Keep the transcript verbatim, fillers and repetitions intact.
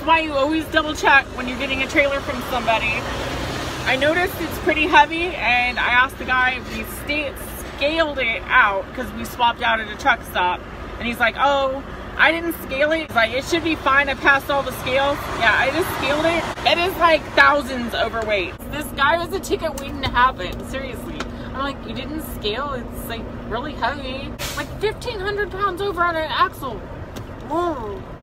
why you always double check when you're getting a trailer from somebody. I noticed it's pretty heavy, and I asked the guy if he stayed, scaled it out because we swapped out at a truck stop, and he's like, oh, I didn't scale it. He's like, it should be fine. I passed all the scales. Yeah, I just scaled it. It is like thousands overweight. This guy has a ticket waiting to happen. Seriously. I'm like, you didn't scale? It's like really heavy. Like fifteen hundred pounds over on an axle. Whoa.